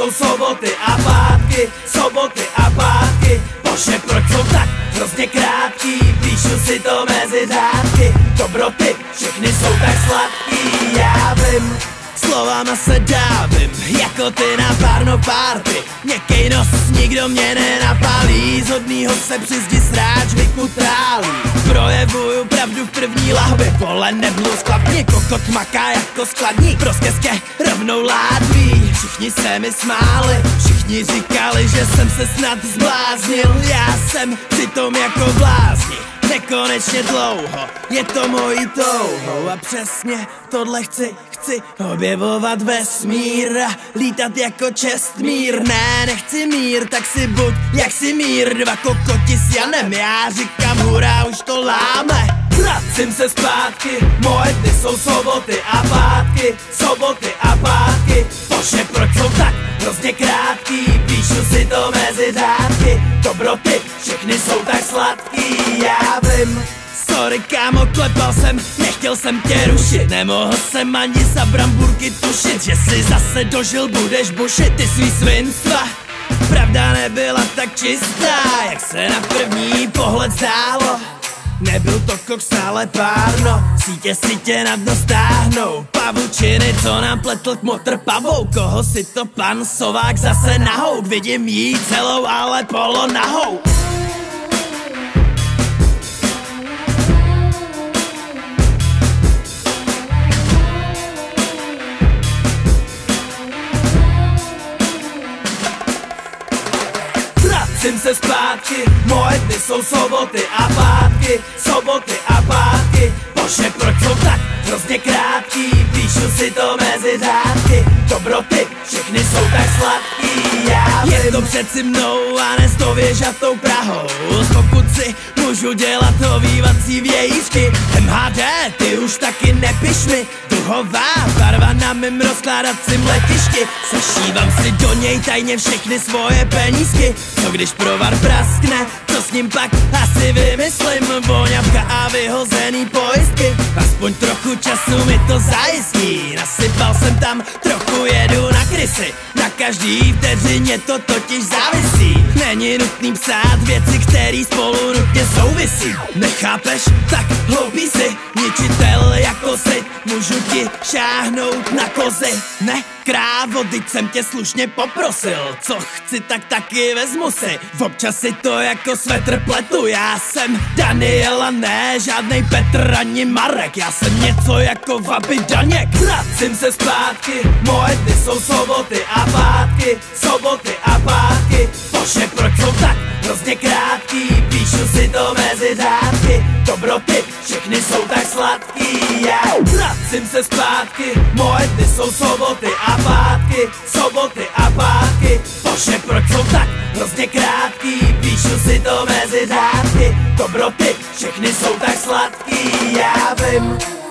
jsou soboty a pátky, soboty a pátky. Bože, proč jsou tak hrozně krátký, píšu si to mezi řádky. Dobroty, všechny jsou tak sladký, já vím, slovama se dávím, jako ty na párno párty. Měkkej nos, nikdo mě nenapálí, z hodnýho se při zdi sráč vykutrálí. Projevuju pravdu v první lahvi, vole nebluz chlapně, kokot maká jako skladník, proskeské rovnou ládví. Všichni se mi smáli, všichni říkali, že jsem se snad zbláznil. Já jsem přitom jako blázni, nekonečně dlouho, je to mojí touhou. A přesně tohle chci objevovat vesmír a lítat jako čestmír. Ne, nechci mír, tak si buď jak si mír. Dva kokoti s Janem, já říkám hurá, už to láme. Vracím se zpátky, moje dny jsou soboty a pátky, soboty a pátky. Bože, proč jsou tak hrozně krátký, píšu si to mezi řádky. Dobroty, všechny jsou tak sladký, já vím. Sorry kámo, klepal jsem, nechtěl jsem tě rušit. Nemohl jsem ani za bramburky tušit, že si zase dožil, budeš bušit ty svý svinstva. Pravda nebyla tak čistá, jak se na první pohled zdálo. Nebyl to koks, ale párno, sítě si tě na dno stáhnou. Pavučiny, co nám pletl kmotr pavou. Koho si to pan Sovák zase nahout, vidím jí celou, ale polo nahou. Vracím se zpátky, moje dny jsou soboty a pátky, soboty a pátky. Bože, proč jsou tak hrozně krátký, píšu si to mezi řádky. Dobroty, všechny jsou tak sladký, já vím. Je to přeci mnou a ne s tou věžatou Prahou. Pokud si můžu dělat ovývací vějířky. MHD, ty už taky nepiš mi. Duhová barva na mým rozkládacím letišti. Sešívám si do něj tajně všechny svoje penízky. Co když provar praskne, co s ním pak asi vymyslím. Voňavka a vyhozený pojistky, aspoň trochu času mi to zajistí. Nasypal jsem tam trochu jedu na krysy, na každý vteřině to totiž závisí. Není nutný psát věci, které spolu nutně souvisí. Nechápeš? Tak hloupý si, ničitel jako si. Můžu ti šáhnout na kozy? Ne, krávo, teď jsem tě slušně poprosil. Co chci, tak taky vezmu si. Občas si to jako svetr pletu. Já jsem Daniel a ne žádnej Petr ani Marek. Já jsem něco jako Vaby Daněk. Vracím se zpátky, moje dny jsou soboty a pátky, soboty a pátky. Bože, proč jsou tak hrozně krátký, píšu si to mezi řádky. Dobroty, všechny jsou tak sladký, já vracím se zpátky, moje dny jsou soboty a pátky, soboty a pátky. Bože, proč jsou tak hrozně krátký, píšu si to mezi řádky. Dobroty, všechny jsou tak sladký, já vím.